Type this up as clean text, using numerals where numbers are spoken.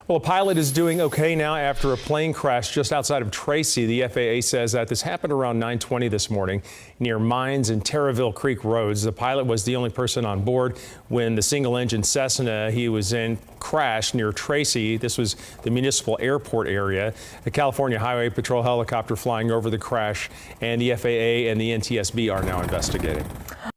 Well, a pilot is doing okay now after a plane crash just outside of Tracy. The FAA says that this happened around 9:20 this morning near Mines and Terraville Creek roads. The pilot was the only person on board when the single-engine Cessna he was in crashed near Tracy. This was the Municipal Airport area. The California Highway Patrol helicopter flying over the crash, and the FAA and the NTSB are now investigating.